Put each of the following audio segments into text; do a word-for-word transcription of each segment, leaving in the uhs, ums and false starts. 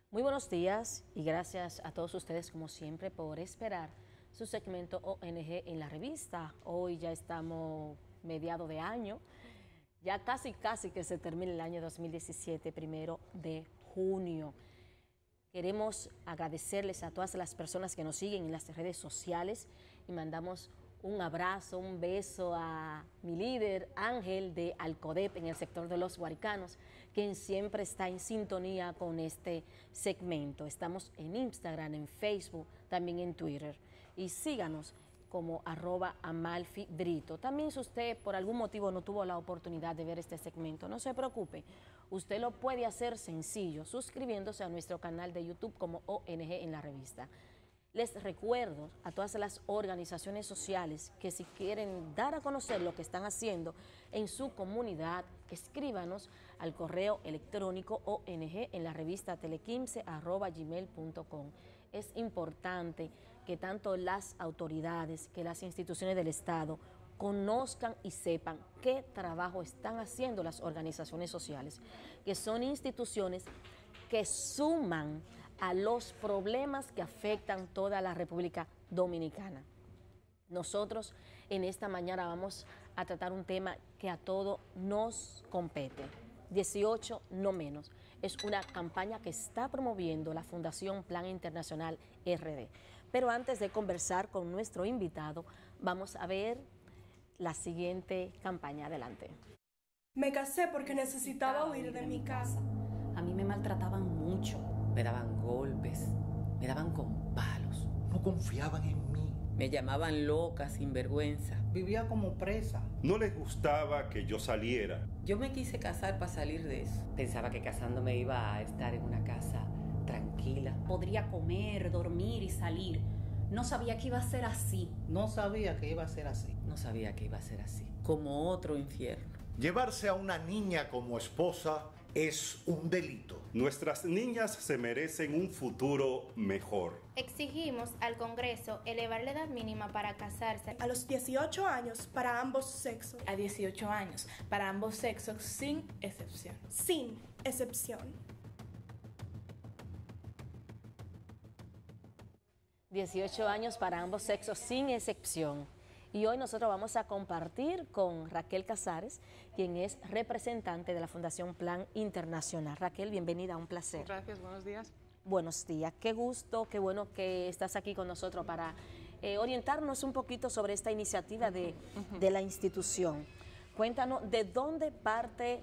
Muy buenos días y gracias a todos ustedes como siempre por esperar su segmento O N G en la revista. Hoy ya estamos mediado de año, ya casi casi que se termina el año dos mil diecisiete, primero de junio. Queremos agradecerles a todas las personas que nos siguen en las redes sociales y mandamos un abrazo, un beso a mi líder Ángel de Alcodep en el sector de los Guaricanos, quien siempre está en sintonía con este segmento. Estamos en Instagram, en Facebook, también en Twitter. Y síganos como arroba Amalfi Brito. También si usted por algún motivo no tuvo la oportunidad de ver este segmento, no se preocupe. Usted lo puede hacer sencillo, suscribiéndose a nuestro canal de YouTube como O N G en la revista. Les recuerdo a todas las organizaciones sociales que si quieren dar a conocer lo que están haciendo en su comunidad, escríbanos al correo electrónico O N G en la revista telequince arroba gmail punto com. Es importante que tanto las autoridades, que las instituciones del Estado conozcan y sepan qué trabajo están haciendo las organizaciones sociales, que son instituciones que suman a los problemas que afectan toda la República Dominicana. Nosotros en esta mañana vamos a tratar un tema que a todos nos compete. dieciocho no menos. Es una campaña que está promoviendo la Fundación Plan Internacional R D. Pero antes de conversar con nuestro invitado, vamos a ver la siguiente campaña. Adelante. Me casé porque necesitaba huir de mi casa. A mí me maltrataban mucho, me daban golpes, me daban con palos. No confiaban en mí. Me llamaban loca, sin vergüenza. Vivía como presa. No les gustaba que yo saliera. Yo me quise casar para salir de eso. Pensaba que casándome iba a estar en una casa tranquila. Podría comer, dormir y salir. No sabía que iba a ser así. No sabía que iba a ser así. No sabía que iba a ser así. Como otro infierno. Llevarse a una niña como esposa es un delito. Nuestras niñas se merecen un futuro mejor. Exigimos al Congreso elevar la edad mínima para casarse A los dieciocho años para ambos sexos. A dieciocho años para ambos sexos sin excepción. Sin excepción. dieciocho años para ambos sexos sin excepción. Y hoy nosotros vamos a compartir con Raquel Casares, quien es representante de la Fundación Plan Internacional. Raquel, bienvenida, un placer. Gracias, buenos días. Buenos días, qué gusto, qué bueno que estás aquí con nosotros para eh, orientarnos un poquito sobre esta iniciativa de, de la institución. Cuéntanos, ¿de dónde parte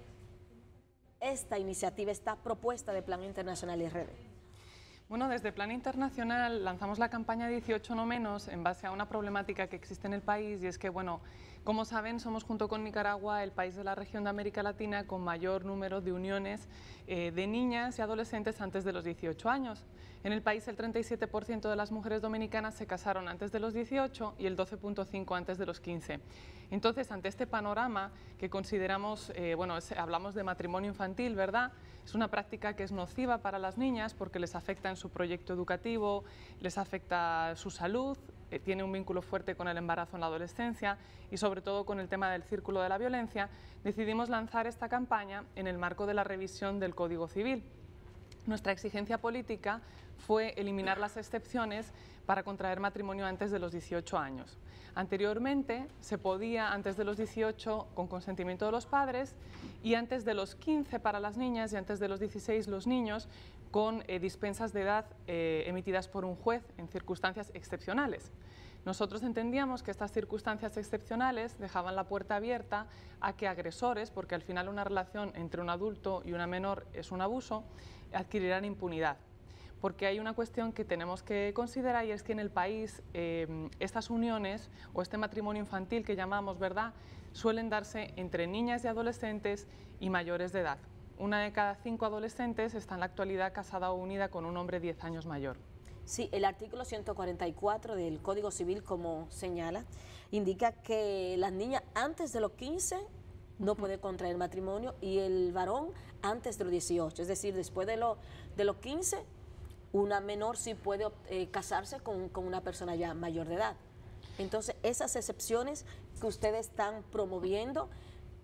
esta iniciativa, esta propuesta de Plan Internacional R D? Bueno, desde Plan Internacional lanzamos la campaña dieciocho no menos en base a una problemática que existe en el país, y es que, bueno, como saben, somos junto con Nicaragua el país de la región de América Latina con mayor número de uniones eh, de niñas y adolescentes antes de los dieciocho años. En el país el treinta y siete por ciento de las mujeres dominicanas se casaron antes de los dieciocho y el doce punto cinco por ciento antes de los quince. Entonces, ante este panorama que consideramos, eh, bueno, es, hablamos de matrimonio infantil, ¿verdad? Es una práctica que es nociva para las niñas porque les afecta en su proyecto educativo, les afecta su salud, eh, tiene un vínculo fuerte con el embarazo en la adolescencia y sobre todo con el tema del círculo de la violencia. Decidimos lanzar esta campaña en el marco de la revisión del Código Civil. Nuestra exigencia política fue eliminar las excepciones para contraer matrimonio antes de los dieciocho años. Anteriormente se podía antes de los dieciocho con consentimiento de los padres y antes de los quince para las niñas y antes de los dieciséis los niños con eh, dispensas de edad eh, emitidas por un juez en circunstancias excepcionales. Nosotros entendíamos que estas circunstancias excepcionales dejaban la puerta abierta a que agresores, porque al final una relación entre un adulto y una menor es un abuso, adquirirán impunidad. Porque hay una cuestión que tenemos que considerar y es que en el país eh, estas uniones o este matrimonio infantil que llamamos, ¿verdad?, suelen darse entre niñas y adolescentes y mayores de edad. Una de cada cinco adolescentes está en la actualidad casada o unida con un hombre diez años mayor. Sí, el artículo ciento cuarenta y cuatro del Código Civil, como señala, indica que las niñas antes de los quince no pueden contraer matrimonio y el varón antes de los dieciocho, es decir, después de, lo, de los quince, una menor sí puede eh, casarse con, con una persona ya mayor de edad. Entonces, esas excepciones que ustedes están promoviendo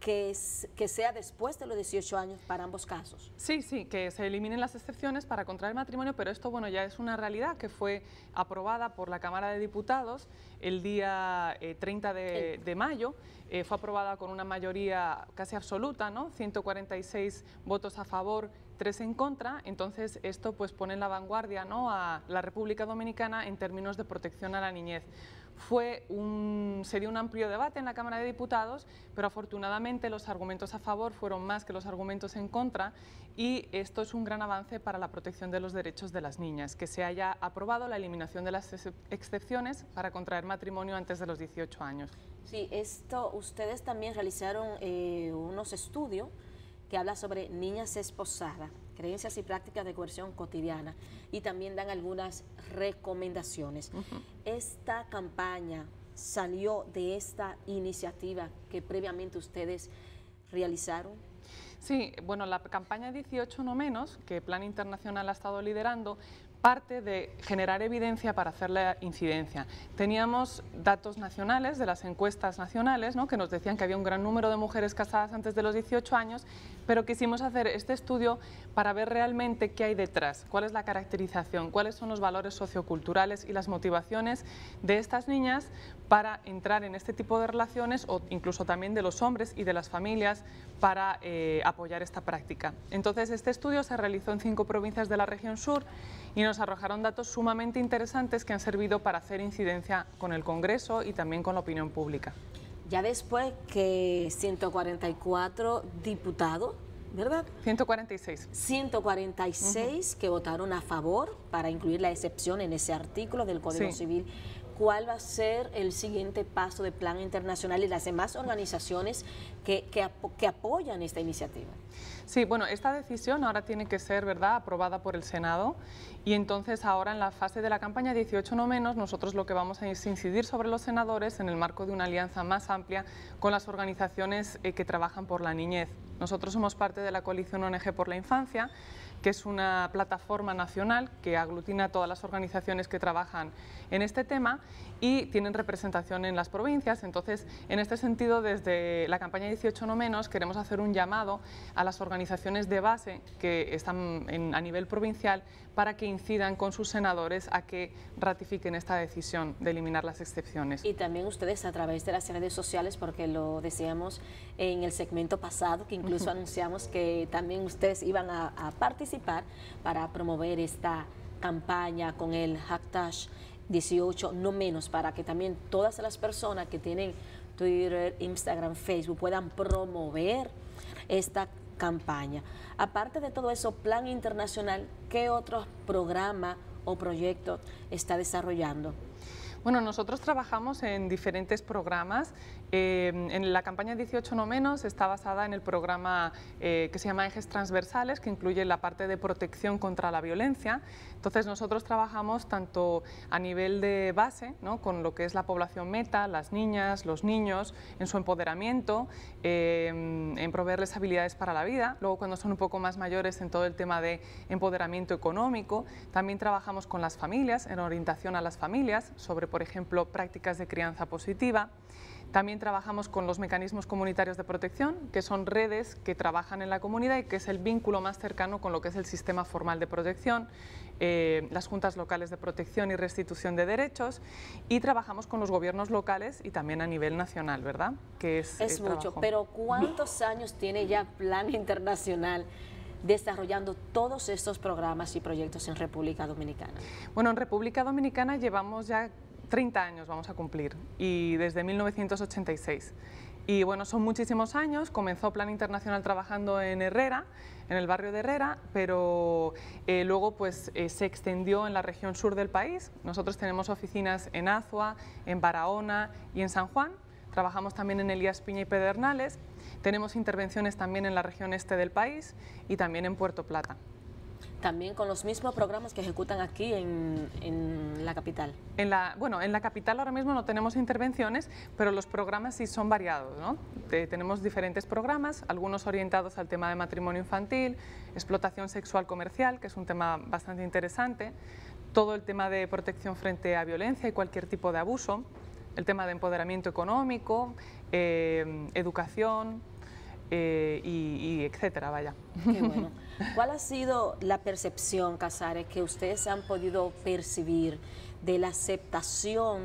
que, es, que sea después de los dieciocho años para ambos casos. Sí, sí, que se eliminen las excepciones para contraer matrimonio, pero esto bueno, ya es una realidad que fue aprobada por la Cámara de Diputados el día eh, treinta de, de mayo. Eh, fue aprobada con una mayoría casi absoluta, ¿no? ciento cuarenta y seis votos a favor, tres en contra. Entonces esto pues pone en la vanguardia, ¿no?, a la República Dominicana en términos de protección a la niñez. Fue un, se dio un amplio debate en la Cámara de Diputados, pero afortunadamente los argumentos a favor fueron más que los argumentos en contra, y esto es un gran avance para la protección de los derechos de las niñas, que se haya aprobado la eliminación de las excepciones para contraer matrimonio antes de los dieciocho años. Sí, esto, ustedes también realizaron eh, unos estudios que habla sobre niñas esposadas, creencias y prácticas de coerción cotidiana, y también dan algunas recomendaciones. Uh-huh. Esta campaña salió de esta iniciativa que previamente ustedes realizaron. Sí, bueno, la campaña dieciocho no menos, que Plan Internacional ha estado liderando, parte de generar evidencia para hacer la incidencia. Teníamos datos nacionales de las encuestas nacionales, ¿no?, que nos decían que había un gran número de mujeres casadas antes de los dieciocho años, pero quisimos hacer este estudio para ver realmente qué hay detrás, cuál es la caracterización, cuáles son los valores socioculturales y las motivaciones de estas niñas para entrar en este tipo de relaciones, o incluso también de los hombres y de las familias para eh, apoyar esta práctica. Entonces este estudio se realizó en cinco provincias de la región sur y nos arrojaron datos sumamente interesantes que han servido para hacer incidencia con el Congreso y también con la opinión pública. Ya después que ciento cuarenta y cuatro diputados, ¿verdad? ciento cuarenta y seis. ciento cuarenta y seis uh-huh. que votaron a favor para incluir la excepción en ese artículo del Código sí. Civil. ¿Cuál va a ser el siguiente paso de Plan Internacional y las demás organizaciones que, que, apo que apoyan esta iniciativa? Sí, bueno, esta decisión ahora tiene que ser, ¿verdad?, aprobada por el Senado, y entonces ahora en la fase de la campaña dieciocho no menos nosotros lo que vamos a es incidir sobre los senadores en el marco de una alianza más amplia con las organizaciones eh, que trabajan por la niñez. Nosotros somos parte de la coalición O N G por la Infancia, que es una plataforma nacional que aglutina a todas las organizaciones que trabajan en este tema y tienen representación en las provincias. Entonces, en este sentido, desde la campaña dieciocho no menos queremos hacer un llamado a las organizaciones de base que están en, a nivel provincial para que incidan con sus senadores a que ratifiquen esta decisión de eliminar las excepciones. Y también ustedes a través de las redes sociales, porque lo decíamos en el segmento pasado, que incluso uh-huh. anunciamos que también ustedes iban a, a participar para promover esta campaña con el hashtag dieciocho no menos, para que también todas las personas que tienen Twitter, Instagram, Facebook puedan promover esta campaña. Aparte de todo eso, Plan Internacional, ¿qué otros programas o proyectos está desarrollando? Bueno, nosotros trabajamos en diferentes programas. Eh, en la campaña dieciocho no menos está basada en el programa eh, que se llama Ejes Transversales, que incluye la parte de protección contra la violencia. Entonces nosotros trabajamos tanto a nivel de base, ¿no?, con lo que es la población meta, las niñas, los niños, en su empoderamiento, eh, en proveerles habilidades para la vida. Luego, cuando son un poco más mayores, en todo el tema de empoderamiento económico. También trabajamos con las familias, en orientación a las familias, sobre, por ejemplo, prácticas de crianza positiva. También trabajamos con los mecanismos comunitarios de protección, que son redes que trabajan en la comunidad y que es el vínculo más cercano con lo que es el sistema formal de protección, eh, las juntas locales de protección y restitución de derechos, y trabajamos con los gobiernos locales y también a nivel nacional, ¿verdad? Que es, es mucho, trabajo. Pero ¿cuántos años tiene ya Plan Internacional desarrollando todos estos programas y proyectos en República Dominicana? Bueno, en República Dominicana llevamos ya treinta años, vamos a cumplir, y desde mil novecientos ochenta y seis. Y bueno, son muchísimos años. Comenzó Plan Internacional trabajando en Herrera, en el barrio de Herrera, pero eh, luego pues eh, se extendió en la región sur del país. Nosotros tenemos oficinas en Azua, en Barahona y en San Juan. Trabajamos también en Elías Piña y Pedernales. Tenemos intervenciones también en la región este del país y también en Puerto Plata. También con los mismos programas que ejecutan aquí en, en la capital. En la, bueno, en la capital ahora mismo no tenemos intervenciones, pero los programas sí son variados, ¿no? Te, tenemos diferentes programas, algunos orientados al tema de matrimonio infantil, explotación sexual comercial, que es un tema bastante interesante, todo el tema de protección frente a violencia y cualquier tipo de abuso, el tema de empoderamiento económico, eh, educación. eh, y, y etcétera, vaya. Qué bueno. ¿Cuál ha sido la percepción, Casares, que ustedes han podido percibir de la aceptación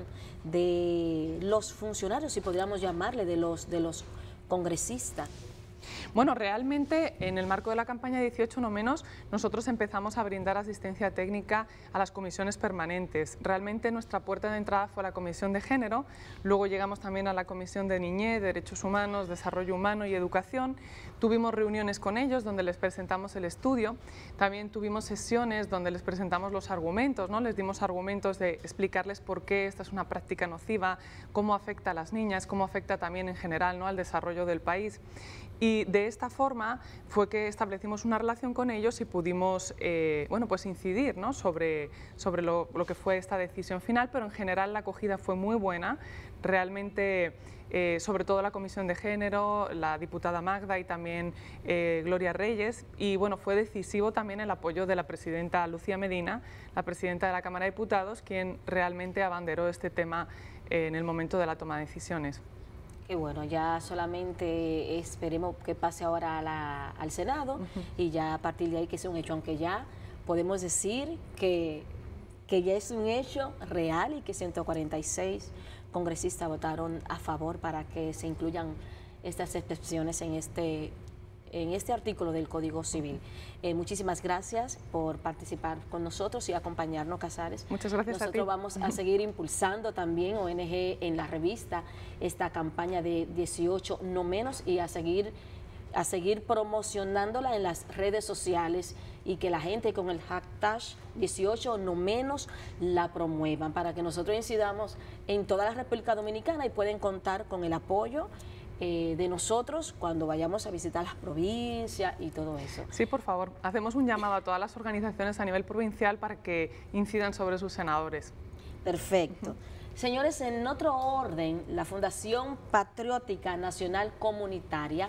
de los funcionarios, si podríamos llamarle, de los, de los congresistas? Bueno, realmente en el marco de la campaña dieciocho no menos, nosotros empezamos a brindar asistencia técnica a las comisiones permanentes. Realmente nuestra puerta de entrada fue la Comisión de Género, luego llegamos también a la Comisión de Niñez, Derechos Humanos, Desarrollo Humano y Educación. Tuvimos reuniones con ellos donde les presentamos el estudio, también tuvimos sesiones donde les presentamos los argumentos, ¿no? Les dimos argumentos de explicarles por qué esta es una práctica nociva, cómo afecta a las niñas, cómo afecta también en general, ¿no?, al desarrollo del país. Y de esta forma fue que establecimos una relación con ellos y pudimos eh, bueno, pues incidir, ¿no?, sobre, sobre lo, lo que fue esta decisión final, pero en general la acogida fue muy buena. Realmente, eh, sobre todo la Comisión de Género, la diputada Magda y también eh, Gloria Reyes, y bueno, fue decisivo también el apoyo de la presidenta Lucía Medina, la presidenta de la Cámara de Diputados, quien realmente abanderó este tema eh, en el momento de la toma de decisiones. Que bueno, ya solamente esperemos que pase ahora a la, al Senado uh-huh. y ya a partir de ahí que sea un hecho, aunque ya podemos decir que, que ya es un hecho real y que ciento cuarenta y seis congresistas votaron a favor para que se incluyan estas excepciones en este, en este artículo del Código Civil. Eh, muchísimas gracias por participar con nosotros y acompañarnos, Casares. Muchas gracias Nosotros a ti. Vamos a seguir impulsando también O N G en la revista esta campaña de dieciocho no menos y a seguir, a seguir promocionándola en las redes sociales y que la gente con el hashtag dieciocho no menos la promuevan para que nosotros incidamos en toda la República Dominicana y pueden contar con el apoyo Eh, de nosotros cuando vayamos a visitar las provincias y todo eso. Sí, por favor, hacemos un llamado a todas las organizaciones a nivel provincial para que incidan sobre sus senadores. Perfecto. Uh-huh. Señores, en otro orden, la Fundación Patriótica Nacional Comunitaria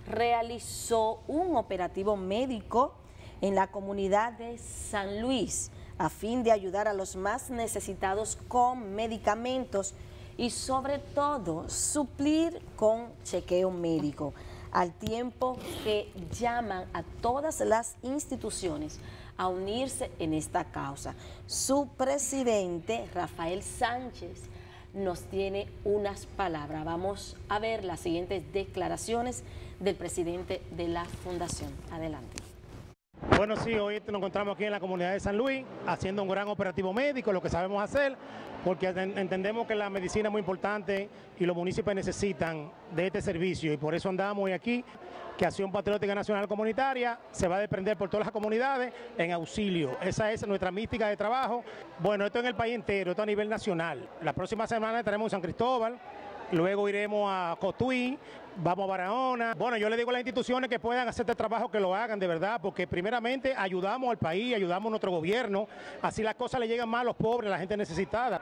realizó un operativo médico en la comunidad de San Luis a fin de ayudar a los más necesitados con medicamentos y sobre todo suplir con chequeo médico, al tiempo que llaman a todas las instituciones a unirse en esta causa. Su presidente, Rafael Sánchez, nos tiene unas palabras. Vamos a ver las siguientes declaraciones del presidente de la Fundación. Adelante. Bueno, sí, hoy nos encontramos aquí en la comunidad de San Luis haciendo un gran operativo médico, lo que sabemos hacer, porque entendemos que la medicina es muy importante y los municipios necesitan de este servicio y por eso andamos hoy aquí, que Acción Patriótica Nacional Comunitaria se va a desprender por todas las comunidades en auxilio. Esa es nuestra mística de trabajo. Bueno, esto en el país entero, esto a nivel nacional. La próxima semana estaremos en San Cristóbal, luego iremos a Cotuí, vamos a Barahona. Bueno, yo le digo a las instituciones que puedan hacer este trabajo, que lo hagan de verdad, porque primeramente ayudamos al país, ayudamos a nuestro gobierno, así las cosas le llegan más a los pobres, a la gente necesitada.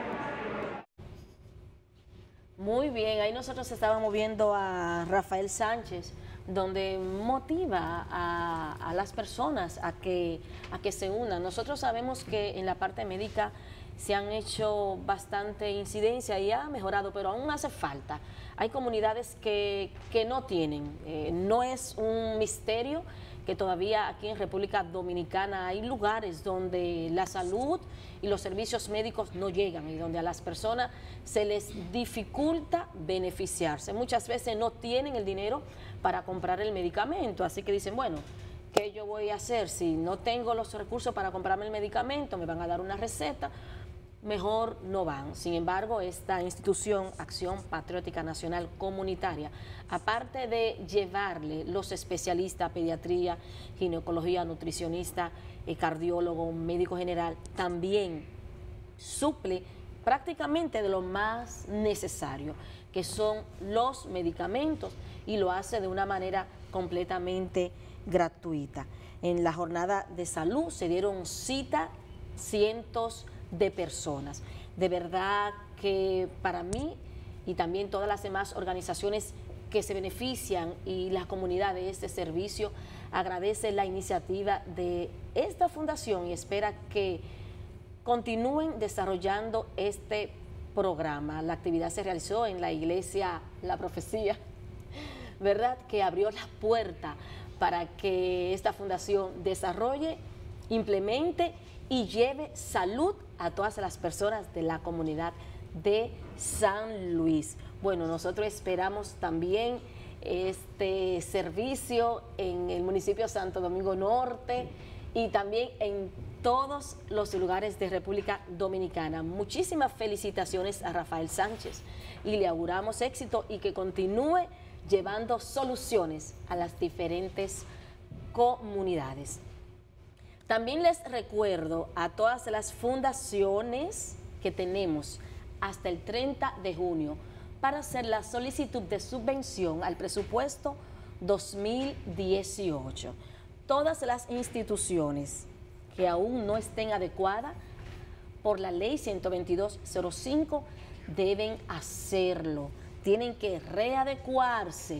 Muy bien, ahí nosotros estábamos viendo a Rafael Sánchez, donde motiva a, a las personas a que, a que se unan. Nosotros sabemos que en la parte médica se han hecho bastante incidencia y ha mejorado, pero aún hace falta. Hay comunidades que, que no tienen, eh, no es un misterio que todavía aquí en República Dominicana hay lugares donde la salud y los servicios médicos no llegan y donde a las personas se les dificulta beneficiarse. Muchas veces no tienen el dinero para comprar el medicamento, así que dicen, bueno, ¿qué yo voy a hacer? Si no tengo los recursos para comprarme el medicamento, me van a dar una receta, mejor no van. Sin embargo, esta institución, Acción Patriótica Nacional Comunitaria, aparte de llevarle los especialistas, pediatría, ginecología, nutricionista, eh, cardiólogo, médico general, también suple prácticamente de lo más necesario, que son los medicamentos, y lo hace de una manera completamente gratuita. En la jornada de salud se dieron cita cientos de personas. De verdad que para mí y también todas las demás organizaciones que se benefician y la comunidad de este servicio agradece la iniciativa de esta fundación y espera que continúen desarrollando este programa. La actividad se realizó en la iglesia La Profecía, ¿verdad?, que abrió la puerta para que esta fundación desarrolle, implemente y lleve salud a todas las personas de la comunidad de San Luis. Bueno, nosotros esperamos también este servicio en el municipio de Santo Domingo Norte y también en todos los lugares de República Dominicana. Muchísimas felicitaciones a Rafael Sánchez y le auguramos éxito y que continúe llevando soluciones a las diferentes comunidades. También les recuerdo a todas las fundaciones que tenemos hasta el treinta de junio para hacer la solicitud de subvención al presupuesto dos mil dieciocho. Todas las instituciones que aún no estén adecuadas por la ley ciento veintidós cero cinco deben hacerlo. Tienen que readecuarse.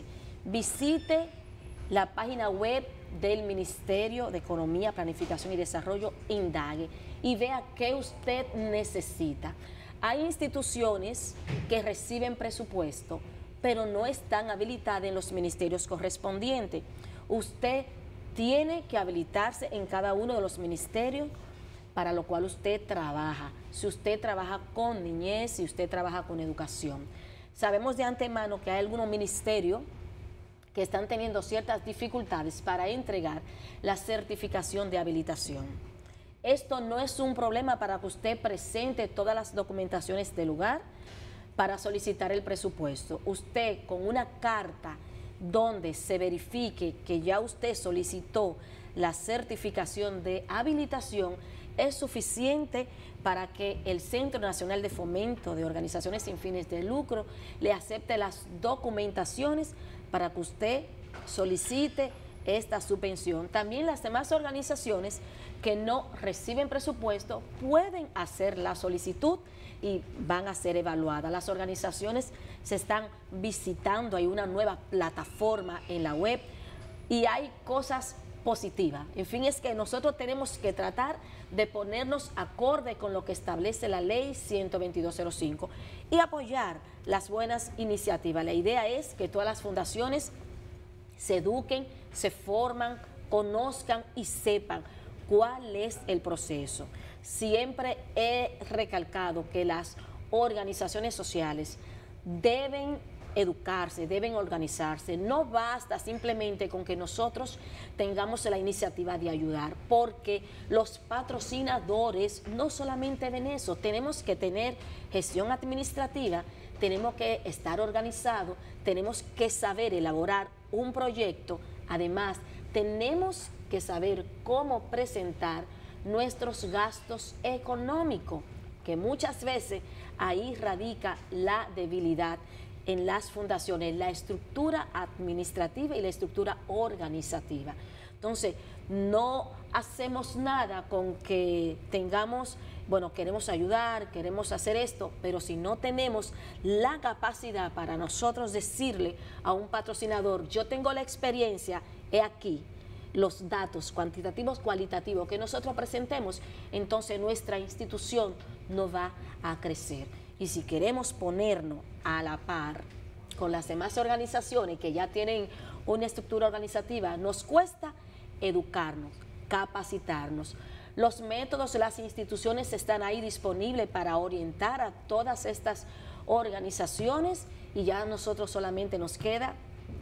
Visite la página web del Ministerio de Economía, Planificación y Desarrollo, indague y vea qué usted necesita. Hay instituciones que reciben presupuesto, pero no están habilitadas en los ministerios correspondientes. Usted tiene que habilitarse en cada uno de los ministerios para lo cual usted trabaja. Si usted trabaja con niñez, si usted trabaja con educación. Sabemos de antemano que hay algunos ministerios que están teniendo ciertas dificultades para entregar la certificación de habilitación. Esto no es un problema para que usted presente todas las documentaciones del lugar para solicitar el presupuesto. Usted con una carta donde se verifique que ya usted solicitó la certificación de habilitación es suficiente para que el Centro Nacional de Fomento de Organizaciones sin Fines de Lucro le acepte las documentaciones para que usted solicite esta subvención. También las demás organizaciones que no reciben presupuesto pueden hacer la solicitud y van a ser evaluadas. Las organizaciones se están visitando, hay una nueva plataforma en la web y hay cosas positivas. En fin, es que nosotros tenemos que tratar de ponernos acorde con lo que establece la ley ciento veintidós cero cinco y apoyar las buenas iniciativas. La idea es que todas las fundaciones se eduquen, se forman, conozcan y sepan cuál es el proceso. Siempre he recalcado que las organizaciones sociales deben educarse, deben organizarse. No basta simplemente con que nosotros tengamos la iniciativa de ayudar, porque los patrocinadores no solamente ven eso, tenemos que tener gestión administrativa, tenemos que estar organizados, tenemos que saber elaborar un proyecto, además tenemos que saber cómo presentar nuestros gastos económicos, que muchas veces ahí radica la debilidad en las fundaciones, la estructura administrativa y la estructura organizativa. Entonces, no hacemos nada con que tengamos, bueno, queremos ayudar, queremos hacer esto, pero si no tenemos la capacidad para nosotros decirle a un patrocinador, yo tengo la experiencia, he aquí los datos cuantitativos, cualitativos que nosotros presentemos, entonces nuestra institución no va a crecer. Y si queremos ponernos a la par con las demás organizaciones que ya tienen una estructura organizativa, nos cuesta educarnos, capacitarnos. Los métodos de las instituciones están ahí disponibles para orientar a todas estas organizaciones y ya a nosotros solamente nos queda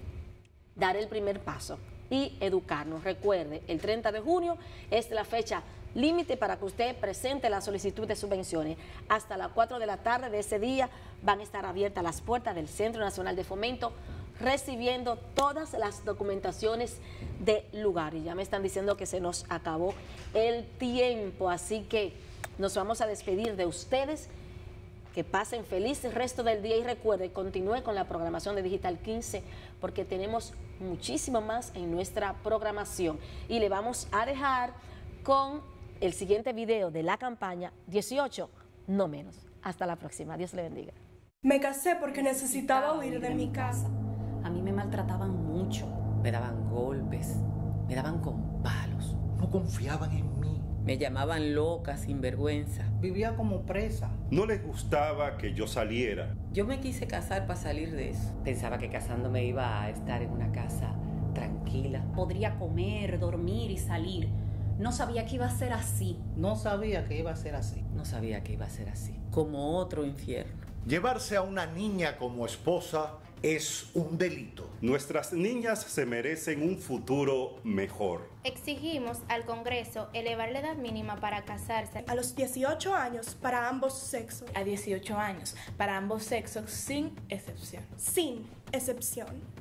dar el primer paso y educarnos. Recuerde, el treinta de junio es la fecha límite para que usted presente la solicitud de subvenciones. Hasta las cuatro de la tarde de ese día van a estar abiertas las puertas del Centro Nacional de Fomento, recibiendo todas las documentaciones del lugar. Y ya me están diciendo que se nos acabó el tiempo, así que nos vamos a despedir de ustedes. Que pasen feliz el resto del día y recuerde, continúe con la programación de Digital quince porque tenemos muchísimo más en nuestra programación. Y le vamos a dejar con el siguiente video de la campaña dieciocho, no menos. Hasta la próxima. Dios le bendiga. Me casé porque necesitaba huir de mi casa. A mí me maltrataban mucho. Me daban golpes, me daban con palos. No confiaban en mí. Me llamaban loca, sin vergüenza. Vivía como presa. No les gustaba que yo saliera. Yo me quise casar para salir de eso. Pensaba que casándome iba a estar en una casa tranquila. Podría comer, dormir y salir. No sabía que iba a ser así. No sabía que iba a ser así. No sabía que iba a ser así. Como otro infierno. Llevarse a una niña como esposa es un delito. Nuestras niñas se merecen un futuro mejor. Exigimos al Congreso elevar la edad mínima para casarse a los dieciocho años para ambos sexos. A dieciocho años para ambos sexos sin excepción. Sin excepción.